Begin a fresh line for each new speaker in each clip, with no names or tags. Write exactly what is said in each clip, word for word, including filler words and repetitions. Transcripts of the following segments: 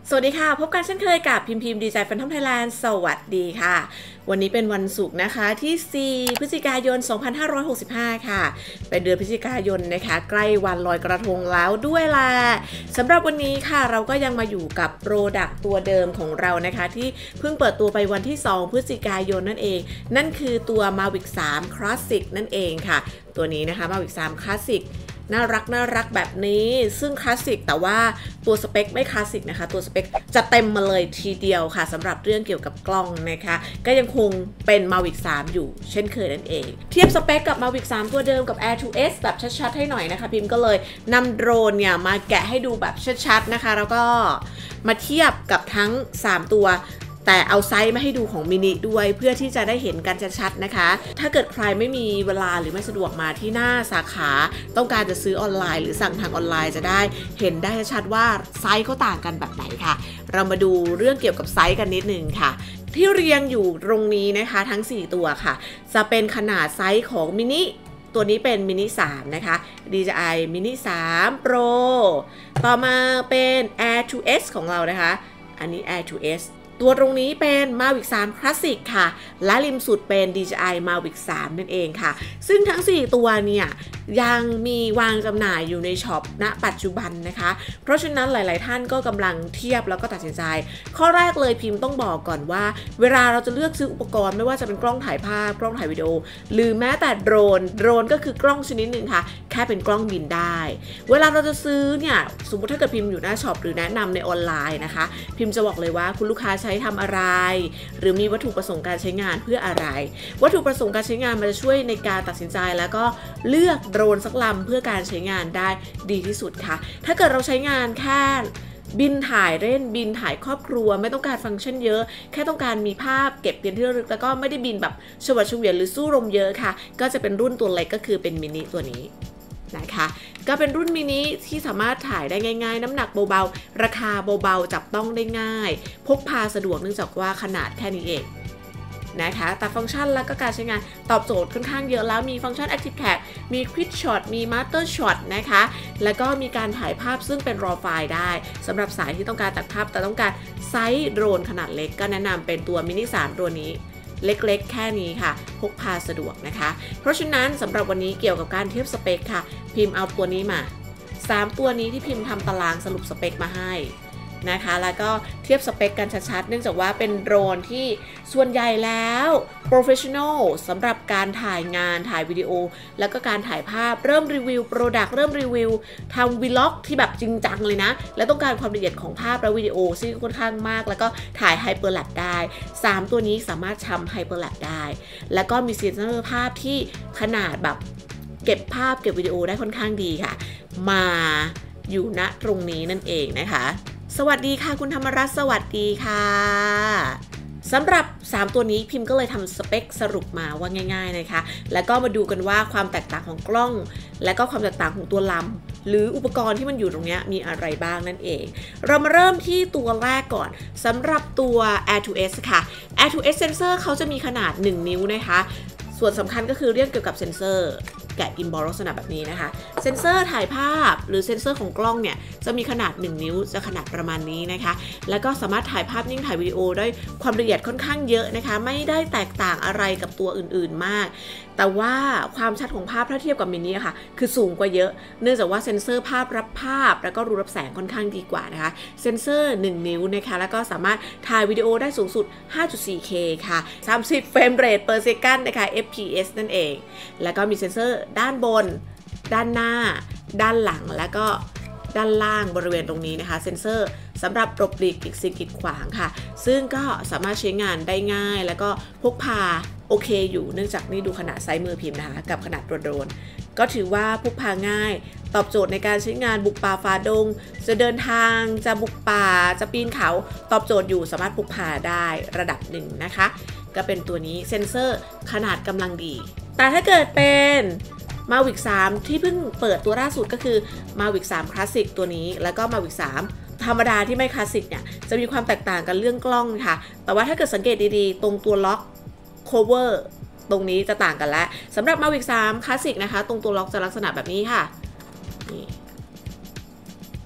สวัสดีค่ะพบกันเช่นเคยกับพิมพิมดีใจแฟนทอมไทยแลนด์สวัสดีค่ะวันนี้เป็นวันศุกร์นะคะที่สี่พฤศจิกายนสองพันห้าร้อยหกสิบห้าค่ะเป็นเดือนพฤศจิกายนนะคะใกล้วันลอยกระทงแล้วด้วยล่ะสำหรับวันนี้ค่ะเราก็ยังมาอยู่กับโปรดักต์ตัวเดิมของเรานะคะที่เพิ่งเปิดตัวไปวันที่สองพฤศจิกายนนั่นเองนั่นคือตัว Mavic ทรี Classic นั่นเองค่ะตัวนี้นะคะ Mavic ทรี Classicน่ารักน่ารักแบบนี้ซึ่งคลาสสิกแต่ว่าตัวสเปคไม่คลาสสิกนะคะตัวสเปคจะเต็มมาเลยทีเดียวค่ะสำหรับเรื่องเกี่ยวกับกล้องนะคะก็ยังคงเป็น Mavic ทรี อยู่เช่นเคยนั่นเองเทียบสเปคกับ Mavic ทรี ตัวเดิมกับ Air ทู เอส แบบชัดๆให้หน่อยนะคะพิมพ์ก็เลยนำโดรนเนี่ยมาแกะให้ดูแบบชัดๆนะคะแล้วก็มาเทียบกับทั้งสามตัวแต่เอาไซส์มาให้ดูของมินิด้วยเพื่อที่จะได้เห็นกันชัดๆนะคะถ้าเกิดใครไม่มีเวลาหรือไม่สะดวกมาที่หน้าสาขาต้องการจะซื้อออนไลน์หรือสั่งทางออนไลน์จะได้เห็นได้ชัดว่าไซส์เขาต่างกันแบบไหนค่ะเรามาดูเรื่องเกี่ยวกับไซส์กันนิดนึงค่ะที่เรียงอยู่ตรงนี้นะคะทั้งสี่ตัวค่ะจะเป็นขนาดไซส์ของมินิตัวนี้เป็นมินิสามนะคะ ดี เจ ไอ มินิสาม Pro ต่อมาเป็น Air ทู เอส ของเรานะคะอันนี้ Air ทู เอสตัวตรงนี้เป็น Mavic ทรี Classic ค่ะและริมสุดเป็น ดี เจ ไอ Mavic ทรี นั่นเองค่ะซึ่งทั้งสี่ตัวเนี่ยยังมีวางจำหน่ายอยู่ในช็อปณปัจจุบันนะคะเพราะฉะนั้นหลายๆท่านก็กำลังเทียบแล้วก็ตัดสินใจข้อแรกเลยพิมพ์ต้องบอกก่อนว่าเวลาเราจะเลือกซื้ออุปกรณ์ไม่ว่าจะเป็นกล้องถ่ายภาพกล้องถ่ายวิดีโอหรือแม้แต่โดรนโดรนก็คือกล้องชนิดหนึ่งค่ะแค่เป็นกล้องบินได้เวลาเราจะซื้อเนี่ยสมมติถ้าเกิดพิมพ์อยู่หน้าช็อปหรือแนะนำในออนไลน์นะคะพิมพ์จะบอกเลยว่าคุณลูกค้าใช้ทำอะไรหรือมีวัตถุประสงค์การใช้งานเพื่ออะไรวัตถุประสงค์การใช้งานมันจะช่วยในการตัดสินใจแล้วก็เลือกโดรนสักลำเพื่อการใช้งานได้ดีที่สุดค่ะถ้าเกิดเราใช้งานแค่บินถ่ายเล่นบินถ่ายครอบครัวไม่ต้องการฟังก์ชันเยอะแค่ต้องการมีภาพเก็บเป็นที่ระลึกแล้วก็ไม่ได้บินแบบชวัดเฉวียนหรือสู้ลมเยอะค่ะก็จะเป็นรุ่นตัวเล็กก็คือเป็นมินิตัวนี้นะคะก็เป็นรุ่นมินิที่สามารถถ่ายได้ง่ายๆน้ำหนักเบาๆราคาเบาๆจับต้องได้ง่ายพกพาสะดวกเนื่องจากว่าขนาดแค่นี้เองนะคะแต่ฟังก์ชันและก็การใช้งานตอบโจทย์ค่อนข้างเยอะแล้วมีฟังก์ชัน Active Tag มี Quick Shot มี Master Shot นะคะแล้วก็มีการถ่ายภาพซึ่งเป็น raw file ได้สำหรับสายที่ต้องการตัดภาพแต่ต้องการไซส์โดรนขนาดเล็กก็แนะนำเป็นตัวมินิสามตัวนี้เล็กๆแค่นี้ค่ะพกพาสะดวกนะคะเพราะฉะนั้นสำหรับวันนี้เกี่ยวกับการเทียบสเปคค่ะพิมพ์เอาตัวนี้มาสามตัวนี้ที่พิมพ์ทำตารางสรุปสเปคมาให้นะคะแล้วก็เทียบสเปคกันชัดๆเนื่องจากว่าเป็นโดรนที่ส่วนใหญ่แล้ว professional สำหรับการถ่ายงานถ่ายวิดีโอแล้วก็การถ่ายภาพเริ่มรีวิว product เริ่มรีวิวทำ vlog ที่แบบจริงจังเลยนะและต้องการความละเอียดของภาพและวิดีโอซึ่งค่อนข้างมากแล้วก็ถ่าย hyperlap ได้สามตัวนี้สามารถทำ hyperlap ได้แล้วก็มีเซนเซอร์ภาพที่ขนาดแบบเก็บภาพเก็บวิดีโอได้ค่อนข้างดีค่ะมาอยู่ณตรงนี้นั่นเองนะคะสวัสดีค่ะคุณธรรมรัตน์สวัสดีค่ะสำหรับสามตัวนี้พิมพ์ก็เลยทำสเปคสรุปมาว่าง่ายๆนะคะแล้วก็มาดูกันว่าความแตกต่างของกล้องและก็ความแตกต่างของตัวลำหรืออุปกรณ์ที่มันอยู่ตรงนี้มีอะไรบ้างนั่นเองเรามาเริ่มที่ตัวแรกก่อนสำหรับตัว Air ทู เอส ค่ะ Air ทู เอส Sensor เขาจะมีขนาดหนึ่งนิ้วนะคะส่วนสำคัญก็คือเรื่องเกี่ยวกับเซ็นเซอร์แกะกิมบอลลักษณะแบบนี้นะคะเซ็นเซอร์ถ่ายภาพหรือเซ็นเซอร์ของกล้องเนี่ยจะมีขนาดหนึ่งนิ้วจะขนาดประมาณนี้นะคะแล้วก็สามารถถ่ายภาพนิ่งถ่ายวิดีโอได้ความละเอียดค่อนข้างเยอะนะคะไม่ได้แตกต่างอะไรกับตัวอื่นๆมากแต่ว่าความชัดของภาพถ้าเทียบกับมินิค่ะคือสูงกว่าเยอะเนื่องจากว่าเซ็นเซอร์ภาพรับภาพแล้วก็รูรับแสงค่อนข้างดีกว่านะคะเซ็นเซอร์หนึ่งนิ้วนะคะแล้วก็สามารถถ่ายวิดีโอได้สูงสุด ห้าจุดสี่เค ค่ะสามสิบเฟรมเรท per second นะคะ เอฟ พี เอส นั่นเองแล้วก็มีเซ็นเซอร์ด้านบนด้านหน้าด้านหลังแล้วก็ด้านล่างบริเวณตรงนี้นะคะเซ็นเซอร์สำหรับหลบหลีกอีกสิ่งกีดขวางค่ะซึ่งก็สามารถใช้งานได้ง่ายแล้วก็พกพาโอเคอยู่เนื่องจากนี่ดูขนาดไซส์มือพิมพ์นะคะกับขนาดโดรนก็ถือว่าพกพาง่ายตอบโจทย์ในการใช้งานบุกป่าฝ่าดงจะเดินทางจะบุกป่าจะปีนเขาตอบโจทย์อยู่สามารถพกพาได้ระดับหนึ่งนะคะก็เป็นตัวนี้เซ็นเซอร์ขนาดกำลังดีแต่ถ้าเกิดเป็นMavic ทรี ที่เพิ่งเปิดตัวล่าสุดก็คือ Mavic ทรี Classic ตัวนี้แล้วก็ Mavic ทรี ธรรมดาที่ไม่คลาสสิกเนี่ยจะมีความแตกต่างกันเรื่องกล้องค่ะแต่ว่าถ้าเกิดสังเกตดีๆตรงตัวล็อก cover ตรงนี้จะต่างกันแล้วสำหรับ Mavic ทรี Classic นะคะตรงตัวล็อกจะลักษณะแบบนี้ค่ะนี่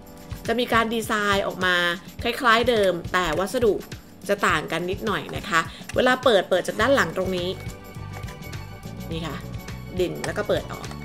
จะมีการดีไซน์ออกมาคล้ายๆเดิมแต่วัสดุจะต่างกันนิดหน่อยนะคะเวลาเปิดเปิดจากด้านหลังตรงนี้นี่ค่ะดึงแล้วก็เปิดออก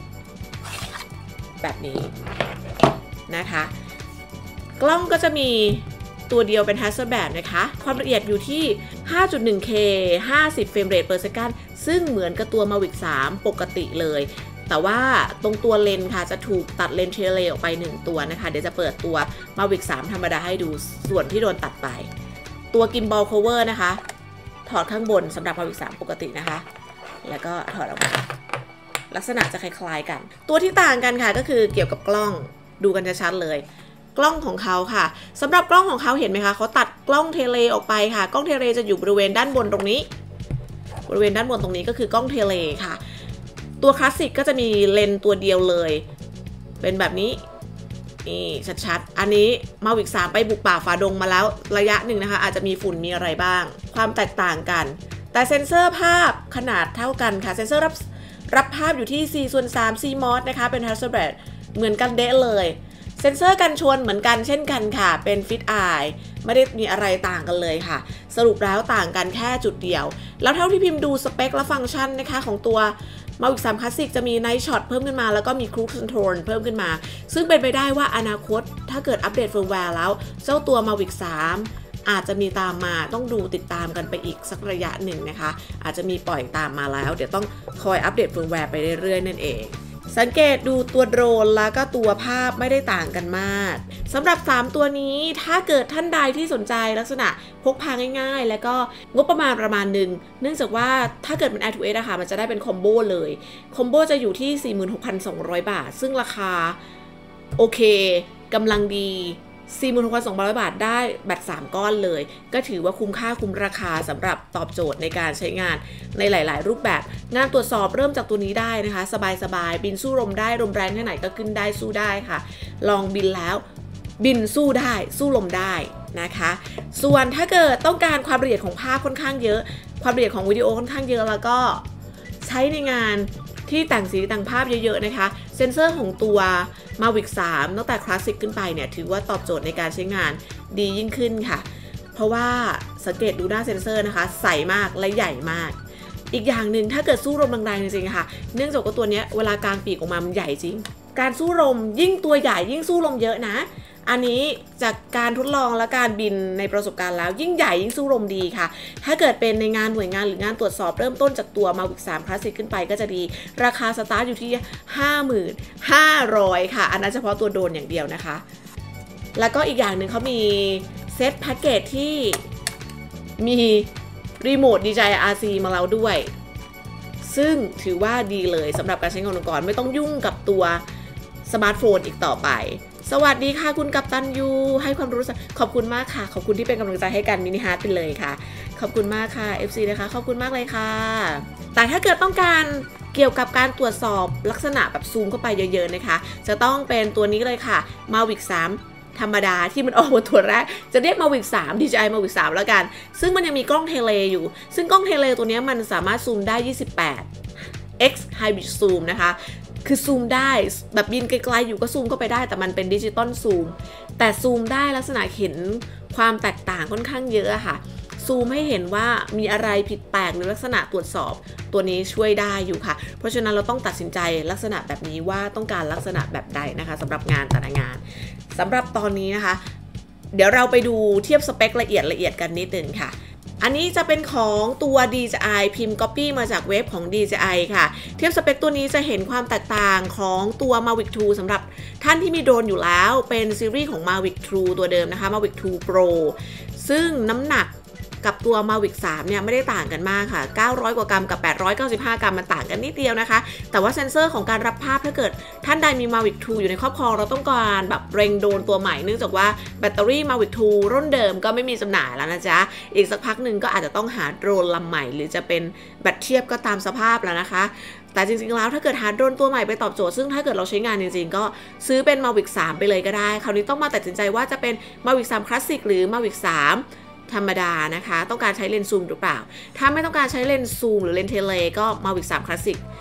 แบบนี้นะคะกล้องก็จะมีตัวเดียวเป็น Hasselblad นะคะความละเอียดอยู่ที่ ห้าจุดหนึ่งเค ห้าสิบ เฟรมเรท per second ซึ่งเหมือนกับตัว Mavic สามปกติเลยแต่ว่าตรงตัวเลนส์ค่ะจะถูกตัดเลนส์เทเลออกไปหนึ่งตัวนะคะเดี๋ยวจะเปิดตัว Mavic สามธรรมดาให้ดูส่วนที่โดนตัดไปตัว Gimbal cover นะคะถอดข้างบนสำหรับ Mavic สามปกตินะคะแล้วก็ถอดออกมาลักษณะจะคล้ายๆกันตัวที่ต่างกันค่ะก็คือเกี่ยวกับกล้องดูกันชัดๆเลยกล้องของเขาค่ะสำหรับกล้องของเขาเห็นไหมคะเขาตัดกล้องเทเลออกไปค่ะกล้องเทเลจะอยู่บริเวณด้านบนตรงนี้บริเวณด้านบนตรงนี้ก็คือกล้องเทเลค่ะตัวคลาสสิกก็จะมีเลนส์ตัวเดียวเลยเป็นแบบนี้นี่ชัดๆอันนี้ Mavic สามไปบุกป่าฝ่าดงมาแล้วระยะหนึ่งนะคะอาจจะมีฝุ่นมีอะไรบ้างความแตกต่างกันแต่เซ็นเซอร์ภาพขนาดเท่ากันค่ะเซ็นเซอร์รับรับภาพอยู่ที่สี่ส่วนสาม ซี มอส นะคะเป็น Hasselblad เหมือนกันเดะเลยเซ็นเซอร์กันชนเหมือนกันเช่นกันค่ะเป็น Fit Eye ไม่ได้มีอะไรต่างกันเลยค่ะสรุปแล้วต่างกันแค่จุดเดียวแล้วเท่าที่พิมพ์ดูสเปคและฟังก์ชันนะคะของตัว Mavic สาม Classic จะมี Night Shot เพิ่มขึ้นมาแล้วก็มี Cruise Control เพิ่มขึ้นมาซึ่งเป็นไปได้ว่าอนาคตถ้าเกิดอัปเดตเฟิร์มแวร์แล้วเจ้าตัว Mavic สามอาจจะมีตามมาต้องดูติดตามกันไปอีกสักระยะหนึ่งนะคะอาจจะมีปล่อยตามมาแล้วเดี๋ยวต้องคอยอัปเดตเฟิร์มแวร์ไปเรื่อยๆนั่นเองสังเกตดูตัวโดรนแล้วก็ตัวภาพไม่ได้ต่างกันมากสำหรับสามตัวนี้ถ้าเกิดท่านใดที่สนใจลักษณะพกพาง่ายๆแล้วก็งบประมาณประมาณหนึ่งเนื่องจากว่าถ้าเกิดเป็น Air ทู เอส นะคะมันจะได้เป็นคอมโบเลยคอมโบจะอยู่ที่ สี่หมื่นหกพันสองร้อย บาทซึ่งราคาโอเคกำลังดี สี่หมื่นหกพันสองร้อย บาทได้แบตสามก้อนเลยก็ถือว่าคุ้มค่าคุ้มราคาสำหรับตอบโจทย์ในการใช้งานในหลายๆรูปแบบงานตรวจสอบเริ่มจากตัวนี้ได้นะคะสบายๆบินสู้ลมได้ลมแรงแค่ไหนก็ขึ้นได้สู้ได้ค่ะลองบินแล้วบินสู้ได้สู้ลมได้นะคะส่วนถ้าเกิดต้องการความละเอียดของภาพค่อนข้างเยอะความละเอียดของวิดีโอค่อนข้างเยอะแล้วก็ใช้ในงานที่แต่งสีแต่งภาพเยอะๆนะคะเซ็นเซอร์ของตัว Mavic สามตั้งแต่คลาสสิกขึ้นไปเนี่ยถือว่าตอบโจทย์ในการใช้งานดียิ่งขึ้นค่ะเพราะว่าสังเกตดูหน้าเซ็นเซอร์นะคะใสมากและใหญ่มากอีกอย่างหนึ่งถ้าเกิดสู้ลมแรงๆจริงๆค่ะเนื่องจากว่าตัวนี้เวลากางปีกออกมามันใหญ่จริงการสู้ลมยิ่งตัวใหญ่ยิ่งสู้ลมเยอะนะอันนี้จากการทดลองและการบินในประสบการณ์แล้วยิ่งใหญ่ยิ่งสู้ลมดีค่ะถ้าเกิดเป็นในงานหน่วยงานหรืองานตรวจสอบเริ่มต้นจากตัว Mavic สาม Classic ขึ้นไปก็จะดีราคาสตาร์ทอยู่ที่ ห้าหมื่นห้าพัน ค่ะอันนั้นเฉพาะตัวโดรนอย่างเดียวนะคะแล้วก็อีกอย่างหนึ่งเขามีเซตแพ็กเกจที่มีรีโมท ดี เจ ไอ อาร์ ซี มาแล้วด้วยซึ่งถือว่าดีเลยสำหรับการใช้งานอุปกรณ์ไม่ต้องยุ่งกับตัวสมาร์ทโฟนอีกต่อไปสวัสดีค่ะคุณกัปตันยูให้ความรู้ขอบคุณมากค่ะขอบคุณที่เป็นกำลังใจให้กันมินิฮาร์ทไปเลยค่ะขอบคุณมากค่ะ เอฟ ซี นะคะขอบคุณมากเลยค่ะแต่ถ้าเกิดต้องการเกี่ยวกับการตรวจสอบลักษณะแบบซูมเข้าไปเยอะๆนะคะจะต้องเป็นตัวนี้เลยค่ะ Mavic สาม ธรรมดาที่มันออกมาตัวแรกจะเรียก Mavic สาม ดี เจ ไอ Mavic สามแล้วกันซึ่งมันยังมีกล้องเทเลอยู่ซึ่งกล้องเทเลตัวนี้มันสามารถซูมได้ ยี่สิบแปด เอ็กซ์ Hybrid Zoom นะคะคือซูมได้แบบบินไกลๆอยู่ก็ซูมเข้าไปได้แต่มันเป็นดิจิตอลซูมแต่ซูมได้ลักษณะเห็นความแตกต่างค่อนข้างเยอะค่ะซูมให้เห็นว่ามีอะไรผิดแปลกในลักษณะตรวจสอบตัวนี้ช่วยได้อยู่ค่ะเพราะฉะนั้นเราต้องตัดสินใจลักษณะแบบนี้ว่าต้องการลักษณะแบบใดนะคะสำหรับงานแต่ละงานสำหรับตอนนี้นะคะเดี๋ยวเราไปดูเทียบสเปคละเอียดละเอียดกันนิดนึงค่ะอันนี้จะเป็นของตัว ดี เจ ไอ พิมพ์ Copy มาจากเว็บของ ดี เจ ไอ ค่ะเทียบสเปคตัวนี้จะเห็นความแตกต่างของตัว Mavic ทูสำหรับท่านที่มีโดรนอยู่แล้วเป็นซีรีส์ของ Mavic ทูตัวเดิมนะคะ Mavic ทู Pro ซึ่งน้ำหนักกับตัว Mavic สาม เนี่ยไม่ได้ต่างกันมากค่ะเก้าร้อยกว่ากรัมกับแปดร้อยเก้าสิบห้ากรัมมันต่างกันนิดเดียวนะคะแต่ว่าเซ็นเซอร์ของการรับภาพถ้าเกิดท่านใดมี Mavic ทูอยู่ในครอบครองเราต้องการแบบเร่งโดรนตัวใหม่เนื่องจากว่าแบตเตอรี่ Mavic ทูรุ่นเดิมก็ไม่มีจำหน่ายแล้วนะจ๊ะอีกสักพักหนึ่งก็อาจจะต้องหาโดรนลำใหม่หรือจะเป็นแบตเทียบก็ตามสภาพแล้วนะคะแต่จริงๆแล้วถ้าเกิดหาโดรนตัวใหม่ไปตอบโจทย์ซึ่งถ้าเกิดเราใช้งานจริงๆก็ซื้อเป็น Mavic สามไปเลยก็ได้คราวนี้ต้องมาตัดสินใจว่าจะเป็น Mavic สาม Classic หรือ Mavic สามธรรมดานะคะต้องการใช้เลนส์ซูมหรือเปล่าถ้าไม่ต้องการใช้เลนส์ซูมหรือเลนส์เทเลก็ Mavic สาม Classic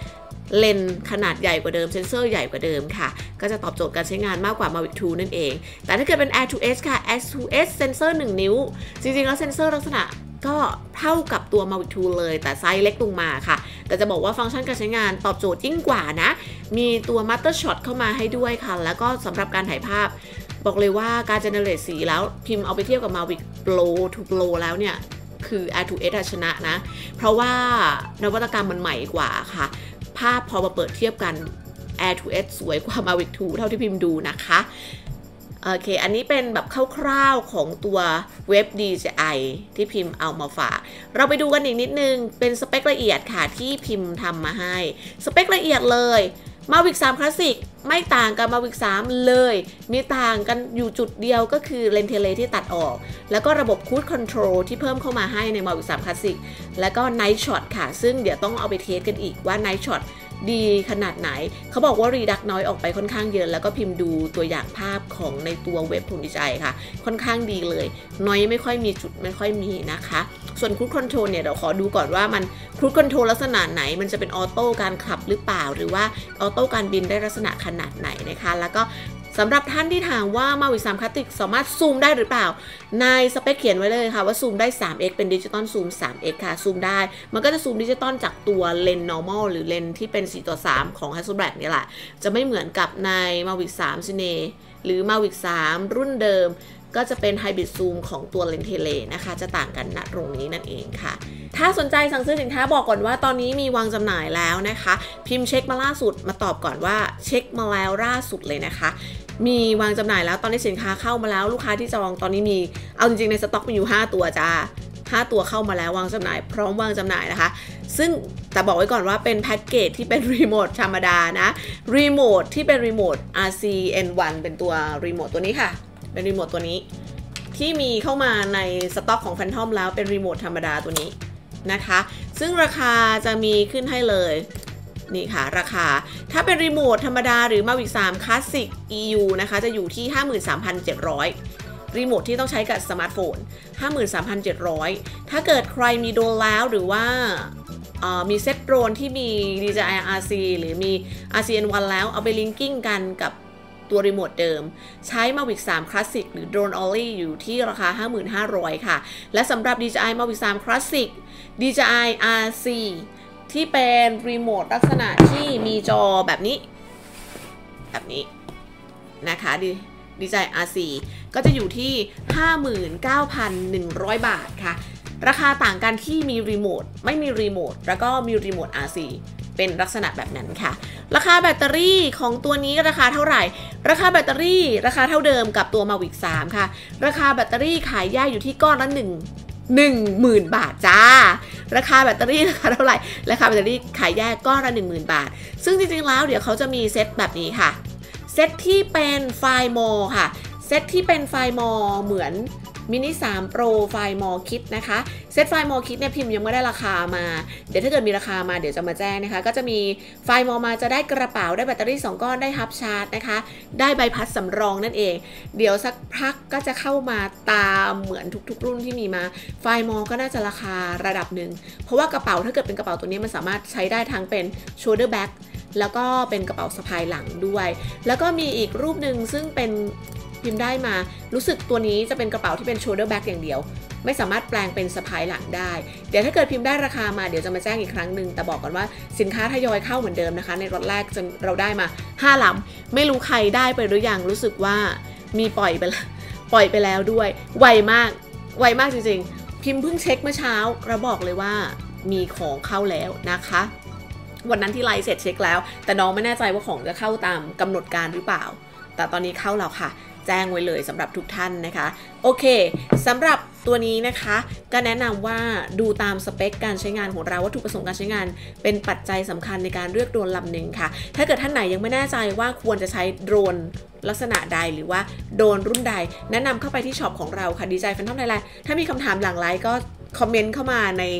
เลนส์ขนาดใหญ่กว่าเดิมเซนเซอร์ใหญ่กว่าเดิมค่ะก็จะตอบโจทย์การใช้งานมากกว่า Mavic ทู นั่นเองแต่ถ้าเกิดเป็น Air ทู เอส ค่ะ Air ทู เอส เซนเซอร์หนึ่งนิ้วจริงๆแล้วเซนเซอร์ลักษณะก็เท่ากับตัว Mavic ทู เลยแต่ไซส์เล็กลงมาค่ะแต่จะบอกว่าฟังก์ชันการใช้งานตอบโจทย์ยิ่งกว่านะมีตัว Master Shot เข้ามาให้ด้วยค่ะแล้วก็สำหรับการถ่ายภาพบอกเลยว่าการเจเนเรตสีแล้วพิมพ์เอาไปเทียบกับ Mavic Pro ทู Pro แล้วเนี่ยคือ Air ทู เอส ชนะนะเพราะว่านวัตกรรมมันใหม่กว่าค่ะภาพพอมาเปิดเทียบกัน Air ทู เอส สวยกว่า Mavic ทู เท่าที่พิมพ์ดูนะคะโอเคอันนี้เป็นแบบคร่าวๆของตัวเว็บ ดี เจ ไอ ที่พิมพ์เอามาฝากเราไปดูกันอีกนิดนึงเป็นสเปคละเอียดค่ะที่พิมพ์ทำมาให้สเปคละเอียดเลย Mavic ทรี Classic ไม่ต่างกับ Mavic ทรี เลยมีต่างกันอยู่จุดเดียวก็คือเลนส์เทเลที่ตัดออกแล้วก็ระบบ Cruise Control ที่เพิ่มเข้ามาให้ใน Mavic ทรี Classic แล้วก็ Night Shot ค่ะซึ่งเดี๋ยวต้องเอาไปเทสกันอีกว่า Night Shot ดีขนาดไหนเขาบอกว่ารีดักน้อยออกไปค่อนข้างเยอะแล้วก็พิมพ์ดูตัวอย่างภาพของในตัวเว็บของดี เจ ไอ ค่ะค่อนข้างดีเลยน้อยไม่ค่อยมีจุดไม่ค่อยมีนะคะส่วน Cruise Control เนี่ยเดี๋ยวขอดูก่อนว่ามัน Cruise Control ลักษณะไหนมันจะเป็นออโต้การขับหรือเปล่าหรือว่าออโต้การบินได้ลักษณะขนาดไหนนะคะแล้วก็สำหรับท่านที่ถามว่า Mavic ทรี Classic สามารถซูมได้หรือเปล่าในสเปคเขียนไว้เลยค่ะว่าซูมได้ ทรี เอ็กซ์ เป็นดิจิตอลซูม ทรี เอ็กซ์ ค่ะซูมได้มันก็จะซูมดิจิตอลจากตัวเลนส์ normal หรือเลนส์ที่เป็น สี่ต่อสาม ของ Hasselblad นี่แหละจะไม่เหมือนกับใน Mavic ทรี Cine หรือ Mavic ทรี รุ่นเดิมก็จะเป็น Hybrid Zoom ของตัวเลนส์เทเลนะคะจะต่างกันณตรงนี้นั่นเองค่ะถ้าสนใจสั่งซื้อสินค้าบอกก่อนว่าตอนนี้มีวางจำหน่ายแล้วนะคะพิมพ์เช็คมาล่าสุดมาตอบก่อนว่าเช็คมาแล้วล่าสุดเลยนะคะมีวางจำหน่ายแล้วตอนนี้สินค้าเข้ามาแล้วลูกค้าที่จองตอนนี้มีเอาจริงๆในสต็อกมีอยู่ห้าตัวจ้าห้าตัวเข้ามาแล้ววางจำหน่ายพร้อมวางจำหน่ายนะคะซึ่งแต่บอกไว้ก่อนว่าเป็นแพ็กเกจที่เป็นรีโมทธรรมดานะรีโมทที่เป็นรีโมท อาร์ ซี เอ็น วัน เป็นตัวรีโมทตัวนี้ค่ะเป็นรีโมทตัวนี้ที่มีเข้ามาในสต็อกของ Phantom แล้วเป็นรีโมทธรรมดาตัวนี้นะคะซึ่งราคาจะมีขึ้นให้เลยนี่ค่ะราคาถ้าเป็นรีโมทธรรมดาหรือ Mavic ทรี Classic อี ยู นะคะจะอยู่ที่ ห้าหมื่นสามพันเจ็ดร้อย รีโมทที่ต้องใช้กับสมาร์ทโฟน ห้าหมื่นสามพันเจ็ดร้อย ถ้าเกิดใครมีโดรนแล้วหรือว่ามีเซ็ตโดรนที่มี ดี เจ ไอ อาร์ ซี หรือมี อาร์ ซี เอ็น วัน แล้วเอาไปลิงกิ้งกันกับตัวรีโมทเดิมใช้ Mavic ทรี Classic หรือ Drone Only อยู่ที่ราคา ห้าหมื่นห้าพัน ค่ะและสำหรับ ดี เจ ไอ Mavic ทรี Classic ดี เจ ไอ อาร์ ซี ที่เป็นรีโมทลักษณะที่มีจอแบบนี้แบบนี้นะคะดี ดี เจ ไอ อาร์ ซี ก็จะอยู่ที่ ห้าหมื่นเก้าพันหนึ่งร้อย บาทค่ะราคาต่างกันที่มีรีโมทไม่มีรีโมทแล้วก็มีรีโมท อาร์ ซี เป็นลักษณะแบบนั้นค่ะราคาแบตเตอรี่ของตัวนี้ราคาเท่าไหร่ราคาแบตเตอรี่ราคาเท่าเดิมกับตัว Mavic ทรี ค่ะราคาแบตเตอรี่ขายแยกอยู่ที่ก้อนละหนึ่ง หนึ่งหมื่น บาทจ้าราคาแบตเตอรี่ราคาเท่าไหร่ราคาแบตเตอรี่ขายแยกก้อนละ หนึ่งหมื่น บาทซึ่งจริงๆแล้วเดี๋ยวเขาจะมีเซตแบบนี้ค่ะเซตที่เป็นไฟล์มอค่ะเซตที่เป็นไฟล์มอเหมือนมินิ ทรี Pro ไฟล์มอคิดนะคะเซตไฟล์มอคิดเนี่ยพิมพ์ยังไม่ได้ราคามาเดี๋ยวถ้าเกิดมีราคามาเดี๋ยวจะมาแจ้งนะคะก็จะมีไฟล์มอมาจะได้กระเป๋าได้แบตเตอรี่สองก้อนได้ฮับชาร์จนะคะได้ใบพัดสำรองนั่นเองเดี๋ยวสักพักก็จะเข้ามาตามเหมือนทุกๆรุ่นที่มีมาไฟล์มอก็น่าจะราคาระดับหนึ่งเพราะว่ากระเป๋าถ้าเกิดเป็นกระเป๋าตัวนี้มันสามารถใช้ได้ทั้งเป็น shoulder bag แล้วก็เป็นกระเป๋าสะพายหลังด้วยแล้วก็มีอีกรูปหนึ่งซึ่งเป็นพิมพ์ได้มารู้สึกตัวนี้จะเป็นกระเป๋าที่เป็น shoulder bag อย่างเดียวไม่สามารถแปลงเป็นสะพายหลังได้เดี๋ยวถ้าเกิดพิมพ์ได้ราคามาเดี๋ยวจะมาแจ้งอีกครั้งหนึ่งแต่บอกก่อนว่าสินค้าทยอยเข้าเหมือนเดิมนะคะในรถแรกจะเราได้มาห้าลำไม่รู้ใครได้ไปหรือยังรู้สึกว่ามีปล่อยไปแล้วปล่อยไปแล้วด้วยไวมากไวมากจริงๆพิมพ์เพิ่งเช็คเมื่อเช้าเราบอกเลยว่ามีของเข้าแล้วนะคะวันนั้นที่ไลฟ์เสร็จเช็คแล้วแต่น้องไม่แน่ใจว่าของจะเข้าตามกำหนดการหรือเปล่าแต่ตอนนี้เข้าแล้วค่ะแจ้งไว้เลยสำหรับทุกท่านนะคะโอเคสำหรับตัวนี้นะคะก็แนะนำว่าดูตามสเปคการใช้งานของเราวัตถุประสงค์การใช้งานเป็นปัจจัยสำคัญในการเลือกโดรนลำหนึ่งค่ะถ้าเกิดท่านไหนยังไม่แน่ใจว่าควรจะใช้โดรนลักษณะใดหรือว่าโดรนรุ่นใดแนะนำเข้าไปที่ช็อปของเราค่ะดี เจ ไอ Phantom Thailandถ้ามีคำถามหลังไลฟ์ก็คอมเมนต์เข้ามาใน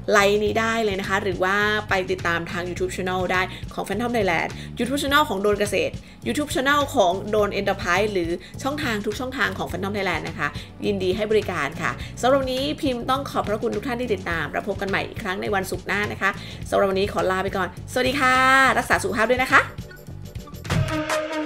ไลค์นี้ได้เลยนะคะหรือว่าไปติดตามทาง YouTube Channel ได้ของ Phantom Thailand YouTube Channel ของโดนเกษตร YouTube Channel ของโดน Enterprise หรือช่องทางทุกช่องทางของ Phantom Thailand นะคะยินดีให้บริการค่ะสำหรับวันนี้พิมพ์ต้องขอบพระคุณทุกท่านที่ติดตามแล้วพบกันใหม่อีกครั้งในวันศุกร์หน้านะคะสำหรับวันนี้ขอลาไปก่อนสวัสดีค่ะรักษาสุขภาพด้วยนะคะ